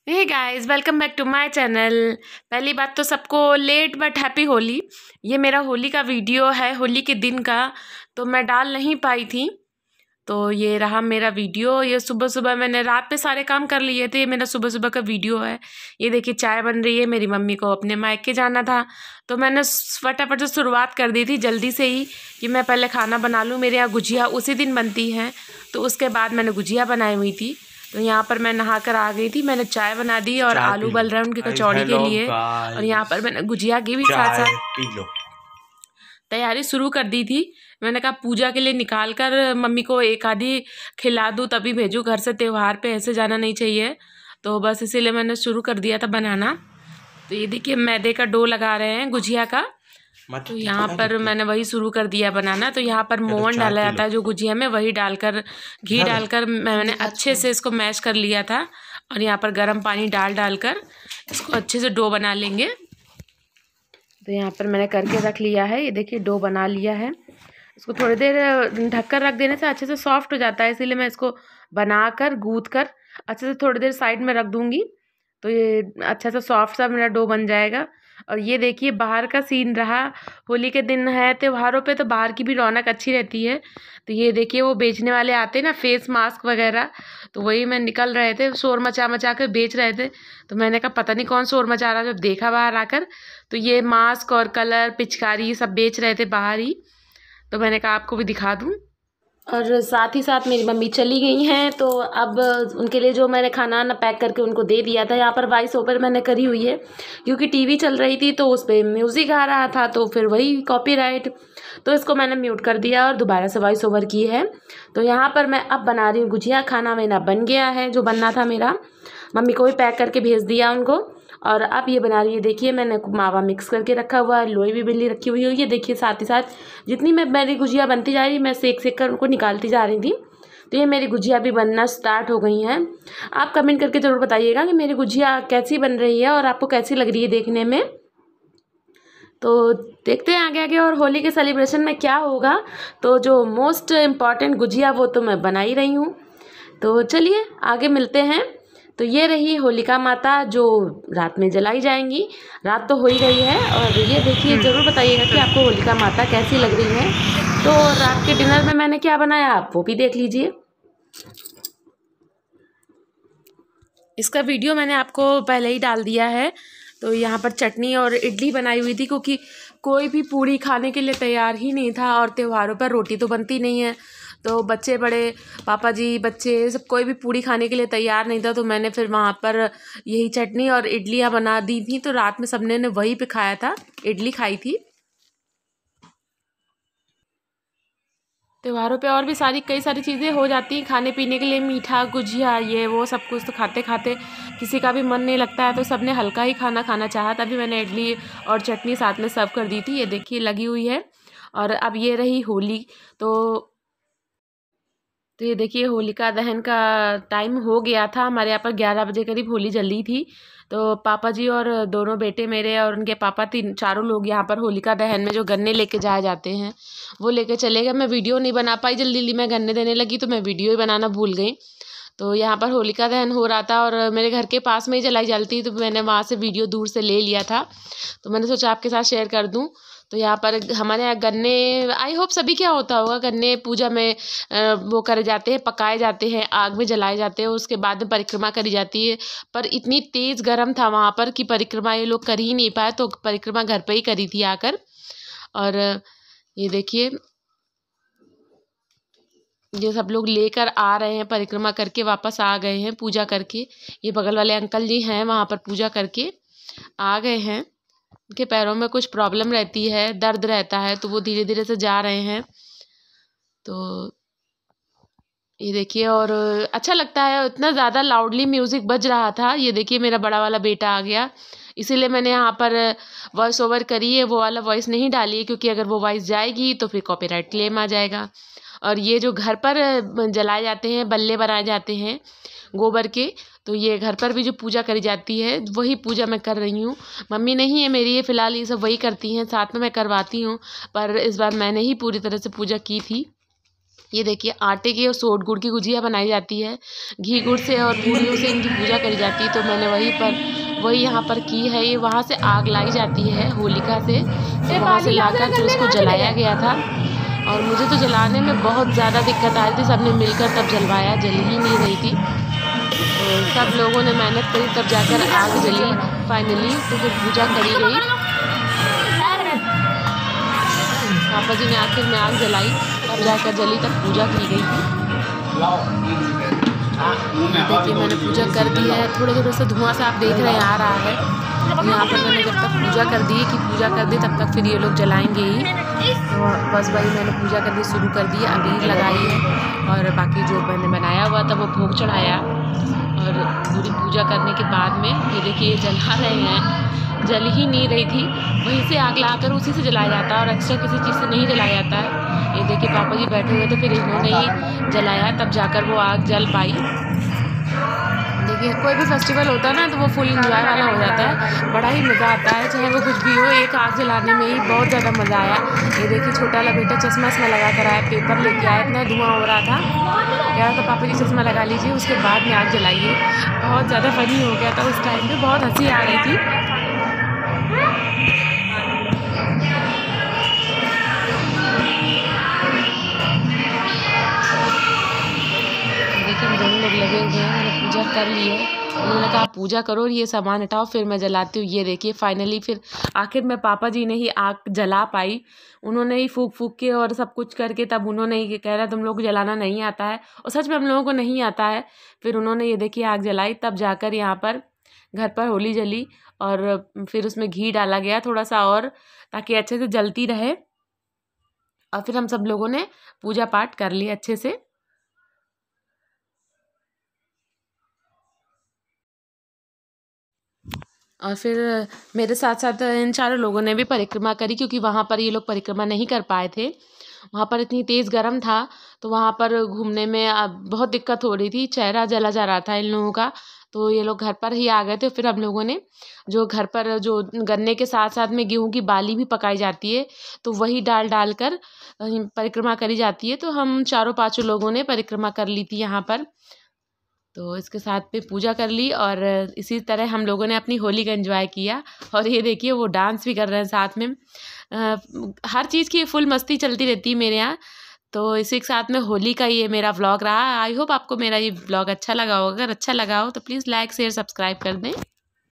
Hey guys, welcome back to my channel. पहली बात तो सबको लेट बट हैप्पी होली। ये मेरा होली का वीडियो है, होली के दिन का, तो मैं डाल नहीं पाई थी। तो ये रहा मेरा वीडियो। ये सुबह सुबह मैंने रात पे सारे काम कर लिए थे। ये मेरा सुबह सुबह का वीडियो है। ये देखिए चाय बन रही है। मेरी मम्मी को अपने मायके जाना था, तो मैंने फटाफट से शुरुआत कर दी थी जल्दी से ही कि मैं पहले खाना बना लूँ। मेरे यहाँ गुजिया उसी दिन बनती हैं, तो उसके बाद मैंने गुजिया बनाई हुई थी। तो यहाँ पर मैं नहा कर आ गई थी। मैंने चाय बना दी और आलू बल रहे हैं उनकी कचौड़ी के लिए। और यहाँ पर मैंने गुजिया की भी साथ साथ तैयारी शुरू कर दी थी। मैंने कहा पूजा के लिए निकाल कर मम्मी को एक आधी खिला दूँ तभी भेजूँ घर से, त्यौहार पे ऐसे जाना नहीं चाहिए। तो बस इसीलिए मैंने शुरू कर दिया था बनाना। तो ये देखिए मैदे का डो लगा रहे हैं गुजिया का। तो यहाँ पर मैंने वही शुरू कर दिया बनाना। तो यहाँ पर मोवन डाला जाता है जो गुजिया में, वही डालकर घी डालकर मैंने अच्छे से इसको मैश कर लिया था। और यहाँ पर गर्म पानी डालकर इसको अच्छे से डो बना लेंगे। तो यहाँ पर मैंने करके रख लिया है। ये देखिए डो बना लिया है। इसको थोड़ी देर ढककर रख देने से अच्छे से सॉफ्ट हो जाता है, इसीलिए मैं इसको बनाकर गूँथ कर अच्छे से थोड़ी देर साइड में रख दूँगी। तो ये अच्छा सा सॉफ्ट सा मेरा डो बन जाएगा। और ये देखिए बाहर का सीन रहा। होली के दिन है, त्योहारों पे तो बाहर की भी रौनक अच्छी रहती है। तो ये देखिए वो बेचने वाले आते हैं ना, फेस मास्क वगैरह, तो वही मैं निकल रहे थे, शोर मचा कर बेच रहे थे। तो मैंने कहा पता नहीं कौन शोर मचा रहा है। जब देखा बाहर आकर तो ये मास्क और कलर पिचकारी सब बेच रहे थे बाहर ही। तो मैंने कहा आपको भी दिखा दूँ। और साथ ही साथ मेरी मम्मी चली गई हैं, तो अब उनके लिए जो मैंने खाना ना पैक करके उनको दे दिया था। यहाँ पर वॉइस ओवर मैंने करी हुई है क्योंकि टीवी चल रही थी तो उस पर म्यूज़िक आ रहा था, तो फिर वही कॉपीराइट, तो इसको मैंने म्यूट कर दिया और दोबारा से वॉइस ओवर की है। तो यहाँ पर मैं अब बना रही हूँ गुजिया। खाना मेरा बन गया है जो बनना था मेरा, मम्मी को भी पैक करके भेज दिया उनको। और अब ये बना रही है, देखिए मैंने मावा मिक्स करके रखा हुआ है, लोई भी बिल्ली रखी हुई है। ये देखिए साथ ही साथ जितनी मेरी गुजिया बनती जा रही मैं सेक कर उनको निकालती जा रही थी। तो ये मेरी गुजिया भी बनना स्टार्ट हो गई हैं। आप कमेंट करके ज़रूर बताइएगा कि मेरी गुजिया कैसी बन रही है और आपको कैसी लग रही है देखने में। तो देखते हैं आगे आगे और होली के सेलिब्रेशन में क्या होगा। तो जो मोस्ट इम्पॉर्टेंट गुजिया वो तो मैं बना ही रही हूँ। तो चलिए आगे मिलते हैं। तो ये रही होलिका माता जो रात में जलाई जाएंगी। रात तो हो ही गई है। और ये देखिए ज़रूर बताइएगा कि आपको होलिका माता कैसी लग रही है। तो रात के डिनर में मैंने क्या बनाया आप वो भी देख लीजिए। इसका वीडियो मैंने आपको पहले ही डाल दिया है। तो यहाँ पर चटनी और इडली बनाई हुई थी क्योंकि कोई भी पूड़ी खाने के लिए तैयार ही नहीं था। और त्योहारों पर रोटी तो बनती नहीं है, तो बच्चे बड़े, पापा जी, बच्चे सब कोई भी पूड़ी खाने के लिए तैयार नहीं था। तो मैंने फिर वहाँ पर यही चटनी और इडलियाँ बना दी थी। तो रात में सबने ने वही पे खाया था, इडली खाई थी। त्योहारों पे और भी कई सारी चीज़ें हो जाती हैं खाने पीने के लिए, मीठा गुजिया ये वो सब कुछ। तो खाते खाते किसी का भी मन नहीं लगता है, तो सबने हल्का ही खाना खाना चाहा, तभी मैंने इडली और चटनी साथ में सर्व कर दी थी। ये देखिए लगी हुई है। और अब ये रही होली। तो ये देखिए होलिका दहन का टाइम हो गया था। हमारे यहाँ पर 11 बजे करीब होली जली थी। तो पापा जी और दोनों बेटे मेरे और उनके पापा चारों लोग यहाँ पर होलिका दहन में जो गन्ने लेके जाए जाते हैं वो लेके चले गए। मैं वीडियो नहीं बना पाई, जल्दी जल्दी मैं गन्ने देने लगी तो मैं वीडियो ही बनाना भूल गई। तो यहाँ पर होलिका दहन हो रहा था और मेरे घर के पास में ही जलाई जाती, तो मैंने वहाँ से वीडियो दूर से ले लिया था। तो मैंने सोचा आपके साथ शेयर कर दूँ। तो यहाँ पर हमारे यहाँ गन्ने, आई होप सभी क्या होता होगा, गन्ने पूजा में वो करे जाते हैं, पकाए जाते हैं, आग में जलाए जाते हैं, उसके बाद में परिक्रमा करी जाती है। पर इतनी तेज़ गर्म था वहाँ पर कि परिक्रमा ये लोग कर ही नहीं पाए, तो परिक्रमा घर पे ही करी थी आकर। और ये देखिए ये सब लोग लेकर आ रहे हैं, परिक्रमा करके वापस आ गए हैं पूजा करके। ये बगल वाले अंकल जी हैं वहाँ पर पूजा करके आ गए हैं। उनके पैरों में कुछ प्रॉब्लम रहती है, दर्द रहता है, तो वो धीरे धीरे से जा रहे हैं। तो ये देखिए और अच्छा लगता है, इतना ज़्यादा लाउडली म्यूज़िक बज रहा था। ये देखिए मेरा बड़ा वाला बेटा आ गया, इसीलिए मैंने यहाँ पर वॉइस ओवर करी है, वो वाला वॉइस नहीं डाली है क्योंकि अगर वो वॉइस जाएगी तो फिर कॉपीराइट क्लेम आ जाएगा। और ये जो घर पर जलाए जाते हैं, बल्ले बनाए जाते हैं गोबर के, तो ये घर पर भी जो पूजा करी जाती है वही पूजा मैं कर रही हूँ। मम्मी नहीं है मेरी, ये फ़िलहाल ये सब वही करती हैं, साथ में मैं करवाती हूँ, पर इस बार मैंने ही पूरी तरह से पूजा की थी। ये देखिए आटे की और सोट गुड़ की गुजिया बनाई जाती है, घी गुड़ से और पूड़ियों से इनकी पूजा करी जाती है। तो मैंने वही यहाँ पर की है। ये वहाँ से आग लाई जाती है होलिका से, तो वहाँ से लाकर फिर उसको जलाया गया था। और मुझे तो जलाने में बहुत ज़्यादा दिक्कत आ रही थी, सबने मिलकर तब जलवाया, जल ही नहीं रही थी। तो सब लोगों ने मेहनत करी तब जाकर आग जली फाइनली। तो फिर पूजा करी गई, पापा जी ने आखिर में आग जलाई, तब जाकर जली, तब पूजा की गई थी। देखिए मैंने पूजा कर दी है, थोड़े थोड़े से धुआं सा आप देख रहे हैं आ रहा है। यहाँ पर मैंने जब तक पूजा कर दी कि पूजा कर दी तब तक फिर ये लोग जलाएंगे ही। तो बस भाई मैंने पूजा करनी शुरू कर दी, अबीर लगाई है और बाकी जो मैंने बनाया हुआ था वो भोग चढ़ाया। और पूरी पूजा करने के बाद में ये देखिए जला रहे हैं, जल ही नहीं रही थी, वहीं से आग लाकर उसी से जलाया जाता है और एक्स्ट्रा किसी चीज़ से नहीं जलाया जाता है। ये देखिए पापा जी बैठे हुए थे, फिर इन्होंने ही जलाया, तब जाकर वो आग जल पाई। देखिए कोई भी फेस्टिवल होता है ना तो वो फुल इंजॉय वाला हो जाता है, बड़ा ही मज़ा आता है, चाहे वो कुछ भी हो। एक आग जलाने में ही बहुत ज़्यादा मज़ा आया। ये देखिए छोटा वाला बेटा चश्मा लगा कर आया, पेपर लेके आया, इतना धुआं हो रहा था, कह रहा था पापा जी चश्मा लगा लीजिए, उसके बाद में आग जलाइए। बहुत ज़्यादा फनी हो गया था उस टाइम पर, बहुत हंसी आ रही थी। देखिए दोनों लोग लगे हुए हैं, मैंने पूजा कर ली है। उन्होंने कहा पूजा करो और ये सामान हटाओ फिर मैं जलाती हूँ। ये देखिए फाइनली फिर आखिर में पापा जी ने ही आग जला पाई। उन्होंने ही फूक फूक के और सब कुछ करके तब उन्होंने ही कह रहा तुम लोग को जलाना नहीं आता है, और सच में हम लोगों को नहीं आता है। फिर उन्होंने ये देखिए आग जलाई, तब जाकर यहाँ पर घर पर होली जली और फिर उसमें घी डाला गया थोड़ा सा और, ताकि अच्छे से जलती रहे। और फिर हम सब लोगों ने पूजा पाठ कर लिया अच्छे से। और फिर मेरे साथ साथ इन चारों लोगों ने भी परिक्रमा करी, क्योंकि वहाँ पर ये लोग परिक्रमा नहीं कर पाए थे, वहाँ पर इतनी तेज़ गर्म था। तो वहाँ पर घूमने में बहुत दिक्कत हो रही थी, चेहरा जला जा रहा था इन लोगों का। तो ये लोग घर पर ही आ गए थे। फिर हम लोगों ने जो घर पर जो गन्ने के साथ साथ में गेहूं की बाली भी पकाई जाती है, तो वही डाल कर परिक्रमा करी जाती है। तो हम चारों पाँचों लोगों ने परिक्रमा कर ली थी यहाँ पर। तो इसके साथ में पूजा कर ली और इसी तरह हम लोगों ने अपनी होली का एंजॉय किया। और ये देखिए वो डांस भी कर रहे हैं साथ में। हर चीज़ की फुल मस्ती चलती रहती है मेरे यहाँ। तो इसी के साथ में होली का ये मेरा व्लॉग रहा। आई होप आपको मेरा ये व्लॉग अच्छा लगा होगा। अगर अच्छा लगा हो तो प्लीज़ लाइक शेयर सब्सक्राइब कर दें।